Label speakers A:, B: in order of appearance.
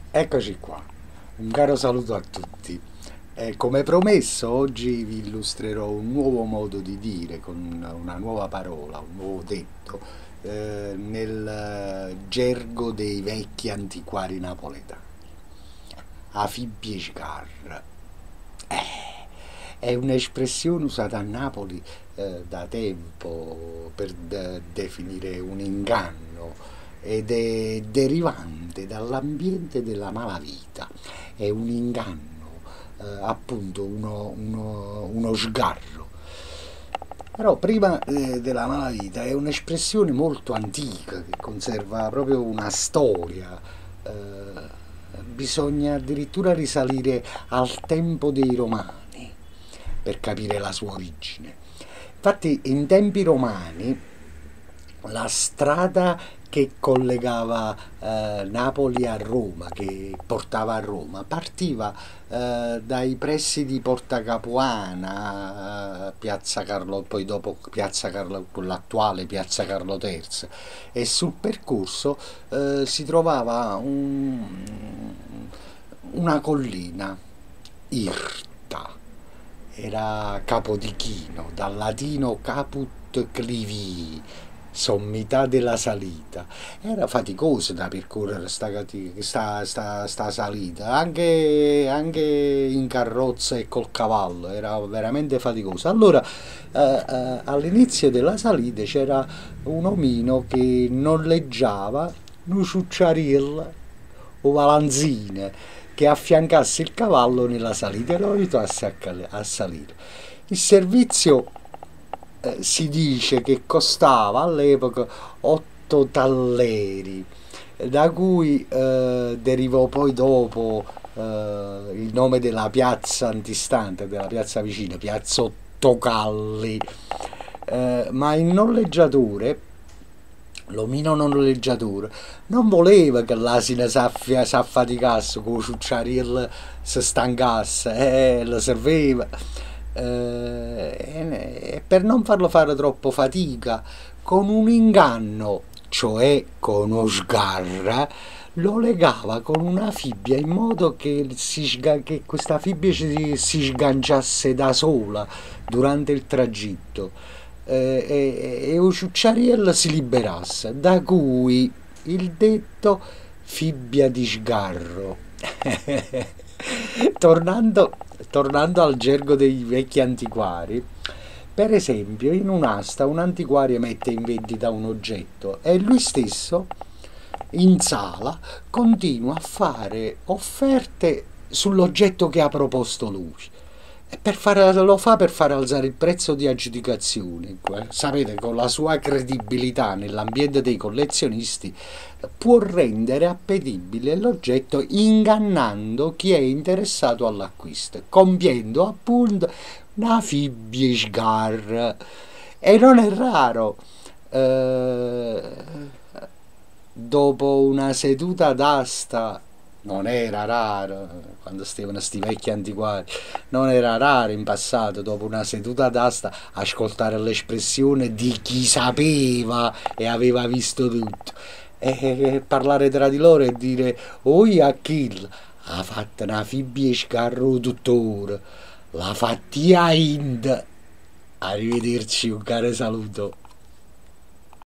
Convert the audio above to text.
A: Eccoci qua, un caro saluto a tutti. Come promesso, oggi vi illustrerò un nuovo modo di dire, con una nuova parola, un nuovo detto, nel gergo dei vecchi antiquari napoletani. A Fibbiesgar. È un'espressione usata a Napoli da tempo per definire un inganno ed è derivante dall'ambiente della malavita. È un inganno, appunto uno sgarro. Però prima della malavita è un'espressione molto antica che conserva proprio una storia. Bisogna addirittura risalire al tempo dei Romani per capire la sua origine. Infatti, in tempi romani, la strada che collegava Napoli a Roma, che portava a Roma, partiva dai pressi di Porta Capuana, Piazza Carlo, poi dopo Piazza Carlo, l'attuale Piazza Carlo Terzo, e sul percorso si trovava una collina irta, era Capodichino, dal latino caput clivii, sommità della salita. Era faticoso da percorrere sta salita, anche in carrozza e col cavallo, era veramente faticoso. Allora, all'inizio della salita c'era un omino che noleggiava un ciucciarilla o valanzine che affiancasse il cavallo nella salita e lo aiutasse a salire. Il servizio si dice che costava all'epoca 8 talleri, da cui derivò poi dopo il nome della piazza antistante, della piazza vicina, Piazza Ottocalli. Ma il noleggiatore, l'omino noleggiatore, non voleva che l'asina si affaticasse, con ciucciariello si stancasse, lo serveva. E per non farlo fare troppo fatica, con un inganno, cioè con uno sgarra, lo legava con una fibbia in modo che questa fibbia si sganciasse da sola durante il tragitto e il ciucciariello si liberasse, da cui il detto fibbia di sgarro. tornando, tornando al gergo dei vecchi antiquari, per esempio, in un'asta un antiquario mette in vendita un oggetto e lui stesso in sala continua a fare offerte sull'oggetto che ha proposto lui. Lo fa per fare alzare il prezzo di aggiudicazione. Sapete, con la sua credibilità nell'ambiente dei collezionisti può rendere appetibile l'oggetto ingannando chi è interessato all'acquisto, compiendo appunto una fibbisgar. E non è raro. Eh, Dopo una seduta d'asta, non era raro quando stavano sti vecchi antiquari, non era raro in passato dopo una seduta d'asta ascoltare l'espressione di chi sapeva e aveva visto tutto e parlare tra di loro e dire oi a kill ha fatto una fibbia e scarro tuttora, la fatti a Ind. Arrivederci, un caro saluto.